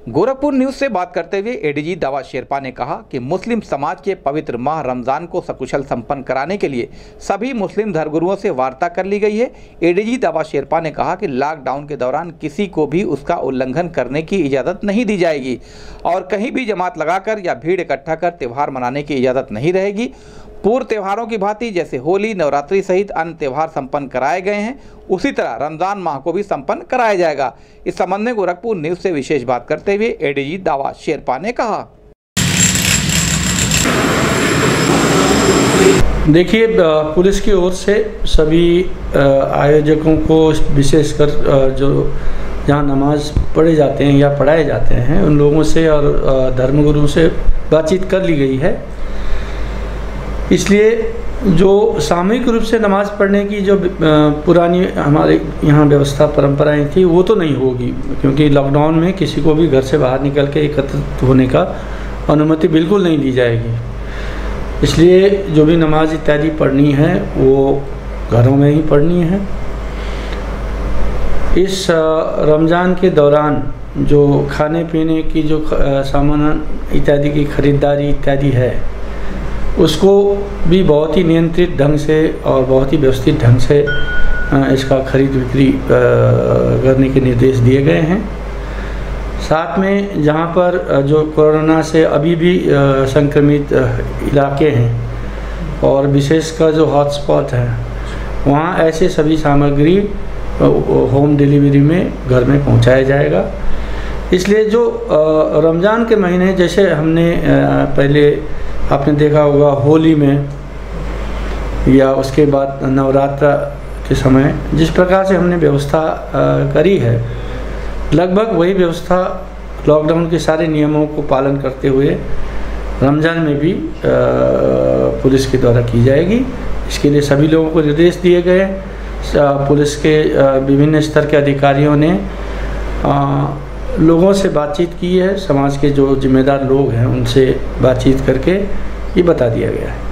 Gorakhpur news से बात करते हुए एडीजी दावा शेरपा ने कहा कि मुस्लिम समाज के पवित्र माह रमजान को सकुशल संपन्न कराने के लिए सभी मुस्लिम धर्मगुरुओं से वार्ता कर ली गई है। एडीजी दावा शेरपा ने कहा कि लॉकडाउन के दौरान किसी को भी उसका उल्लंघन करने की इजाज़त नहीं दी जाएगी और कहीं भी जमात लगाकर या भीड़ इकट्ठा कर त्यौहार मनाने की इजाज़त नहीं रहेगी। पूर्व त्योहारों की भांति जैसे होली, नवरात्रि सहित अन्य त्यौहार संपन्न कराए गए हैं, उसी तरह रमजान माह को भी संपन्न कराया जाएगा। इस संबंध में गोरखपुर न्यूज से विशेष बात करते हुए एडीजी दावा शेरपा ने कहा। देखिए, पुलिस की ओर से सभी आयोजकों को विशेषकर जो जहाँ नमाज पढ़े जाते हैं या पढ़ाए जाते हैं उन लोगों से और धर्मगुरुओं से बातचीत कर ली गई है। इसलिए जो सामूहिक रूप से नमाज पढ़ने की जो पुरानी हमारे यहाँ व्यवस्था परंपराएं थी वो तो नहीं होगी, क्योंकि लॉकडाउन में किसी को भी घर से बाहर निकल के एकत्रित होने का अनुमति बिल्कुल नहीं दी जाएगी। इसलिए जो भी नमाज इत्यादि पढ़नी है वो घरों में ही पढ़नी है। इस रमज़ान के दौरान जो खाने पीने की जो सामान इत्यादि की खरीदारी इत्यादि है उसको भी बहुत ही नियंत्रित ढंग से और बहुत ही व्यवस्थित ढंग से इसका खरीद बिक्री करने के निर्देश दिए गए हैं। साथ में जहाँ पर जो कोरोना से अभी भी संक्रमित इलाके हैं और विशेषकर जो हॉटस्पॉट हैं वहाँ ऐसे सभी सामग्री होम डिलीवरी में घर में पहुँचाया जाएगा। इसलिए जो रमज़ान के महीने जैसे हमने पहले आपने देखा होगा होली में या उसके बाद नवरात्र के समय जिस प्रकार से हमने व्यवस्था करी है, लगभग वही व्यवस्था लॉकडाउन के सारे नियमों को पालन करते हुए रमज़ान में भी पुलिस के द्वारा की जाएगी। इसके लिए सभी लोगों को निर्देश दिए गए। पुलिस के विभिन्न स्तर के अधिकारियों ने लोगों से बातचीत की है, समाज के जो जिम्मेदार लोग हैं उनसे बातचीत करके ये बता दिया गया है।